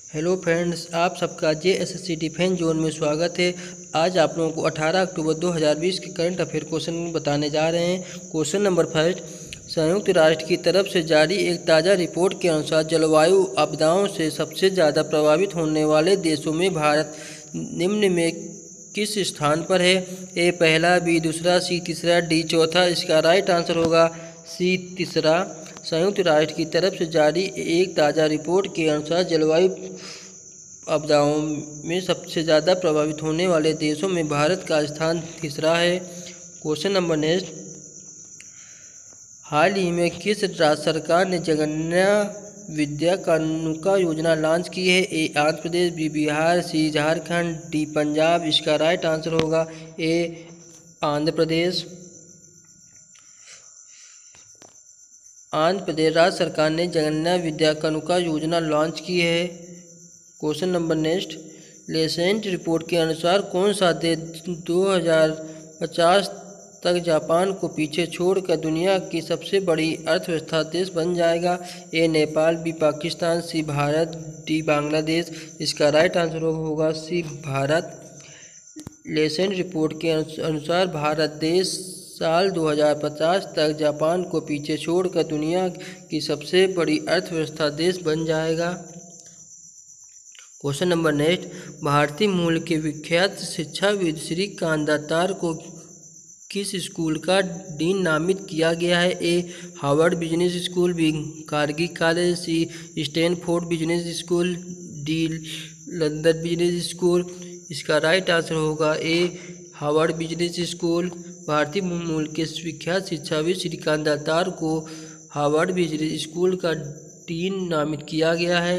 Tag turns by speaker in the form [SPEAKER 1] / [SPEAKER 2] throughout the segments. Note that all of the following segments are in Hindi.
[SPEAKER 1] हेलो फ्रेंड्स, आप सबका JSSC डिफेंस जोन में स्वागत है। आज आप लोगों को 18 अक्टूबर 2020 के करंट अफेयर क्वेश्चन बताने जा रहे हैं। क्वेश्चन नंबर फर्स्ट, संयुक्त राष्ट्र की तरफ से जारी एक ताज़ा रिपोर्ट के अनुसार जलवायु आपदाओं से सबसे ज़्यादा प्रभावित होने वाले देशों में भारत निम्न में किस स्थान पर है? ए पहला, बी दूसरा, सी तीसरा, डी चौथा। इसका राइट आंसर होगा सी तीसरा। संयुक्त राष्ट्र की तरफ से जारी एक ताज़ा रिपोर्ट के अनुसार जलवायु आपदाओं में सबसे ज़्यादा प्रभावित होने वाले देशों में भारत का स्थान तीसरा है। क्वेश्चन नंबर नेक्स्ट, हाल ही में किस राज्य सरकार ने जनगणना विद्या कानूका योजना लॉन्च की है? A Andhra Pradesh, B Bihar, C Jharkhand, D Punjab. इसका राइट आंसर होगा ए आंध्र प्रदेश। आंध्र प्रदेश राज्य सरकार ने जनगणना विद्या कानूका योजना लॉन्च की है। Question number next, Lancet report के अनुसार कौन सा देश 2050 तक जापान को पीछे छोड़कर दुनिया की सबसे बड़ी अर्थव्यवस्था देश बन जाएगा? A Nepal, B Pakistan, C Bharat, D Bangladesh. इसका राइट आंसर होगा सी भारत। लेसेंट रिपोर्ट के अनुसार भारत देश साल 2050 तक जापान को पीछे छोड़कर दुनिया की सबसे बड़ी अर्थव्यवस्था देश बन जाएगा। क्वेश्चन नंबर नेक्स्ट, भारतीय मूल के विख्यात शिक्षाविद श्री कांत दातार को किस स्कूल का डीन नामित किया गया है? A Harvard business school, B Carnegie college, C Stanford business school, D London business school. इसका राइट आंसर होगा ए हार्वर्ड बिजनेस स्कूल। भारतीय मूल के विख्यात शिक्षाविद श्रीकांत दातार को हार्वर्ड बिजनेस स्कूल का डीन नामित किया गया है।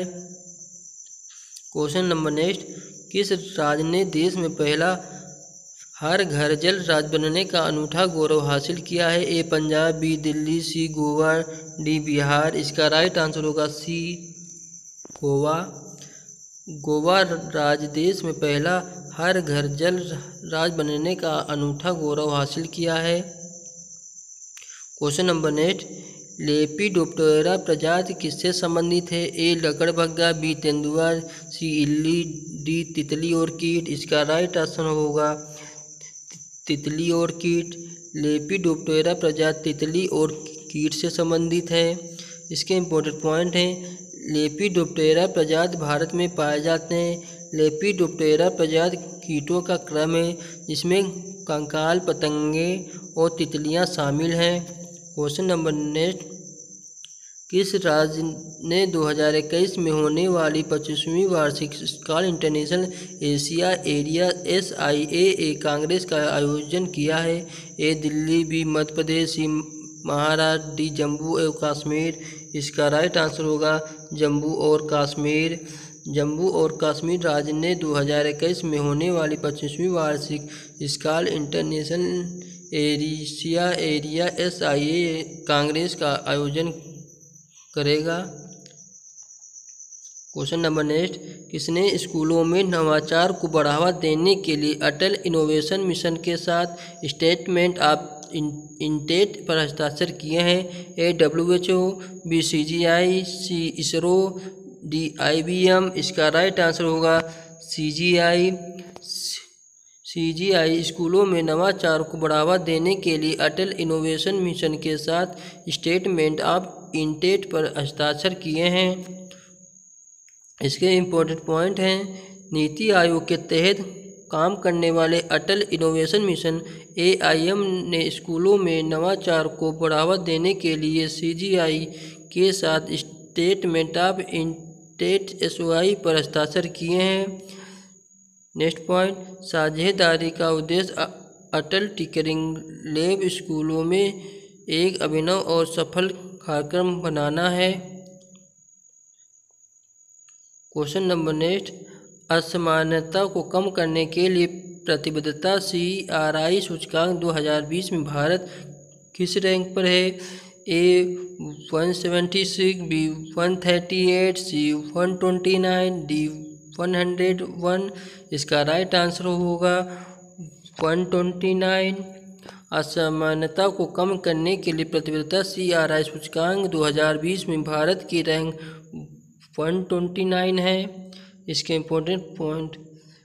[SPEAKER 1] क्वेश्चन नंबर नेक्स्ट, किस राज्य ने देश में पहला हर घर जल राज्य बनने का अनूठा गौरव हासिल किया है? A Punjab, B Delhi, C Goa, D Bihar. इसका राइट आंसर होगा सी गोवा। गोवा राज्य देश में पहला हर घर जल राज्य बनने का अनूठा गौरव हासिल किया है। क्वेश्चन नंबर नेक्स्ट, लेपिडोप्टेरा प्रजाति किससे संबंधित है? ए लकड़बग्गा, बी तेंदुआ, सी इल्ली, डी तितली और कीट। इसका राइट आंसर होगा तितली और कीट। लेपिडोप्टेरा प्रजाति तितली और कीट से संबंधित है। इसके इम्पोर्टेंट पॉइंट हैं, लेपिडोप्टेरा प्रजाति भारत में पाए जाते हैं। लेपिडोप्टेरा प्रजाति कीटों का क्रम है जिसमें कंकाल, पतंगे और तितलियां शामिल हैं। क्वेश्चन नंबर नेक्स्ट, किस राज्य ने 2021 में होने वाली 25वीं वार्षिक Scholl international Asia area SIAA congress का आयोजन किया है? A Delhi, B Madhya Pradesh, C Maharashtra, D Jammu एवं कश्मीर। इसका राइट आंसर होगा जम्मू और कश्मीर। जम्मू और कश्मीर राज्य ने 2021 में होने वाली 25वीं वार्षिक Scholl international Asia area SIAA congress का आयोजन करेगा। क्वेश्चन नंबर नेक्स्ट, किसने स्कूलों में नवाचार को बढ़ावा देने के लिए अटल इनोवेशन मिशन के साथ स्टेटमेंट ऑफ इंटेंट पर हस्ताक्षर किए हैं? A WHO, B CGI, C ISRO, D IBM। इसका राइट आंसर होगा CGI। CGI स्कूलों में नवाचार को बढ़ावा देने के लिए अटल इनोवेशन मिशन के साथ स्टेटमेंट ऑफ इंटेंट पर हस्ताक्षर किए हैं। इसके इम्पोर्टेंट पॉइंट हैं, नीति आयोग के तहत काम करने वाले अटल इनोवेशन मिशन AIM ने स्कूलों में नवाचार को बढ़ावा देने के लिए CGI के साथ स्टेटमेंट ऑफ इंटेंट SOI पर हस्ताक्षर किए हैं। नेक्स्ट पॉइंट, साझेदारी का उद्देश्य अटल टिंकरिंग लैब स्कूलों में एक अभिनव और सफल कार्यक्रम बनाना है। क्वेश्चन नंबर नेक्स्ट, असमानता को कम करने के लिए प्रतिबद्धता CRI सूचकांक 2020 में भारत किस रैंक पर है? A 176, B 138, C 129, D 101। इसका राइट आंसर होगा 129। असमानता को कम करने के लिए प्रतिबद्धता CRI सूचकांक 2020 में भारत की रैंक 129 है। इसके इम्पोर्टेंट पॉइंट,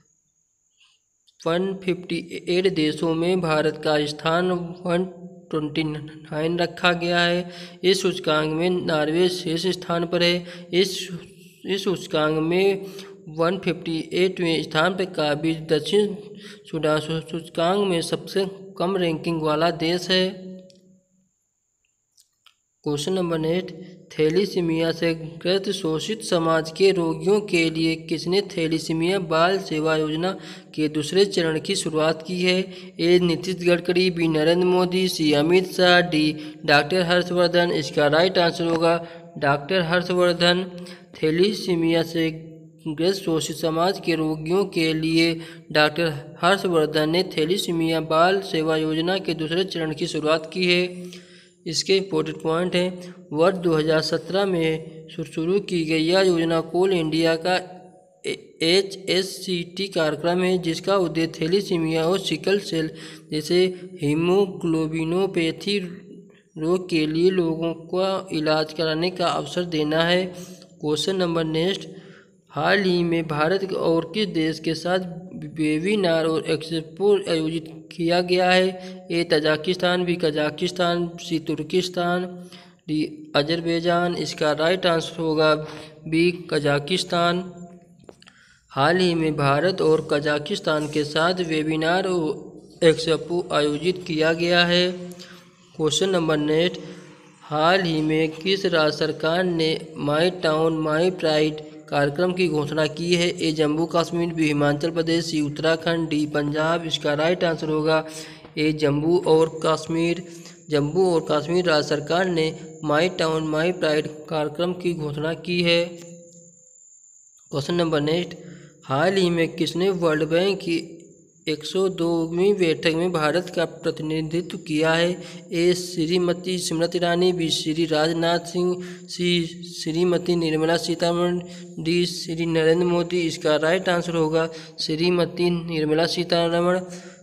[SPEAKER 1] 158 देशों में भारत का स्थान 129 रखा गया है। इस सूचकांक में नॉर्वे शीर्ष स्थान पर है। इस सूचकांक में 158वें स्थान पर काबिज दक्षिण सूडान सूचकांक में सबसे कम रैंकिंग वाला देश है। क्वेश्चन नंबर 8, थैलीसीमिया से ग्रस्त शोषित समाज के रोगियों के लिए किसने थैलीसीमिया बाल सेवा योजना के दूसरे चरण की शुरुआत की है? A Nitish Gadkari, B Narendra Modi, C Amit Shah, D doctor Harshvardhan. इसका राइट आंसर होगा डॉक्टर हर्षवर्धन। थैलीसीमिया से ग्रस्त शोषित समाज के रोगियों के लिए डॉक्टर हर्षवर्धन ने थैलीसीमिया बाल सेवा योजना के दूसरे चरण की शुरुआत की है। इसके इम्पोर्टेंट पॉइंट हैं, वर्ष 2017 में शुरू की गई यह योजना कोल इंडिया का HSCT कार्यक्रम है, जिसका उद्देश्य थैलीसीमिया और सिकल सेल जैसे हीमोग्लोबिनोपैथी रोग के लिए लोगों को इलाज कराने का अवसर देना है। क्वेश्चन नंबर नेक्स्ट, हाल ही में भारत और किस देश के साथ वेबिनार और एक्सपो आयोजित किया गया है? A Tajikistan, B Kazakhstan, C Turkistan, D Azerbaijan. इसका राइट आंसर होगा बी कजाकिस्तान। हाल ही में भारत और कजाकिस्तान के साथ वेबिनार और एक्सपो आयोजित किया गया है। क्वेश्चन नंबर नेक्स्ट, हाल ही में किस राज्य सरकार ने माई टाउन माई प्राइड कार्यक्रम की घोषणा की है? A Jammu Kashmir, B Himachal Pradesh, C Uttarakhand, D Punjab. इसका राइट आंसर होगा ए जम्मू और कश्मीर। जम्मू और कश्मीर राज्य सरकार ने माई टाउन माई प्राइड कार्यक्रम की घोषणा की है। क्वेश्चन नंबर नेक्स्ट, हाल ही में किसने वर्ल्ड बैंक की 102वीं बैठक में भारत का प्रतिनिधित्व किया है? A Shrimati Smriti Irani, B Shri Rajnath Singh, C Shrimati Nirmala Sitharaman, D Shri Narendra Modi. इसका राइट आंसर होगा श्रीमती निर्मला सीतारमण।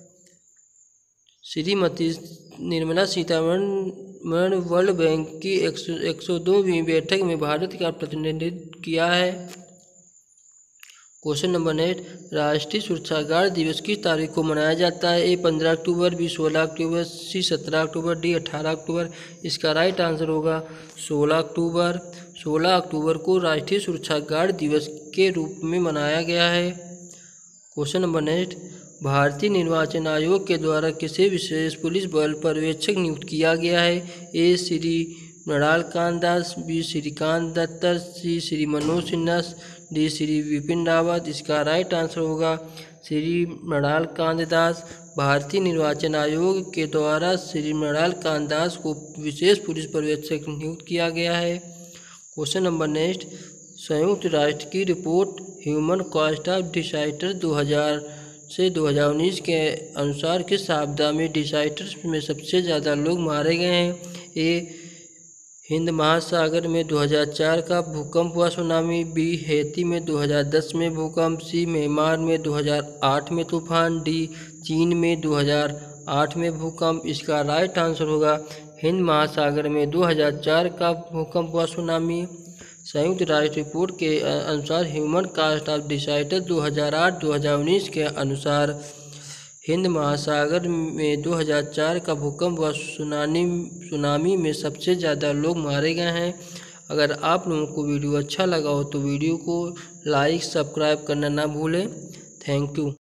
[SPEAKER 1] श्रीमती निर्मला सीतारमण वर्ल्ड बैंक की 102वीं बैठक में भारत का प्रतिनिधित्व किया है। क्वेश्चन नंबर 8, राष्ट्रीय सुरक्षा गार्ड दिवस किस तारीख को मनाया जाता है? ए 15 अक्टूबर, बी 16 अक्टूबर, सी 17 अक्टूबर, डी 18 अक्टूबर। इसका राइट आंसर होगा 16 अक्टूबर। 16 अक्टूबर को राष्ट्रीय सुरक्षा गार्ड दिवस के रूप में मनाया गया है। क्वेश्चन नंबर 9, भारतीय निर्वाचन आयोग के द्वारा किसे विशेष पुलिस बल पर्यवेक्षक नियुक्त किया गया है? A Shri Mrinal Kant Das, B Srikant Dattar, C Shri Manoj Sinha, D Shri Vipin Rawat. इसका राइट आंसर होगा श्री मृणाल कांत दास। भारतीय निर्वाचन आयोग के द्वारा श्री मृणाल कांत दास को विशेष पुलिस पर्यवेक्षक नियुक्त किया गया है। क्वेश्चन नंबर नेक्स्ट, संयुक्त राष्ट्र की report human cost of disaster 2000 से 2019 के अनुसार किस आपदा में डिसास्टर्स में सबसे ज़्यादा लोग मारे गए हैं? ए हिंद महासागर में 2004 का भूकंप हुआ सुनामी, बी हैती में 2010 में भूकंप, सी म्यांमार में 2008 में तूफान, डी चीन में 2008 में भूकंप। इसका राइट आंसर होगा हिंद महासागर में 2004 का भूकंप हुआ सुनामी। संयुक्त राष्ट्र रिपोर्ट के अनुसार ह्यूमन कॉस्ट ऑफ डिसास्टर 2008-2019 के अनुसार हिंद महासागर में 2004 का भूकंप व सुनामी में सबसे ज़्यादा लोग मारे गए हैं। अगर आप लोगों को वीडियो अच्छा लगा हो तो वीडियो को लाइक सब्सक्राइब करना ना भूलें। Thank you.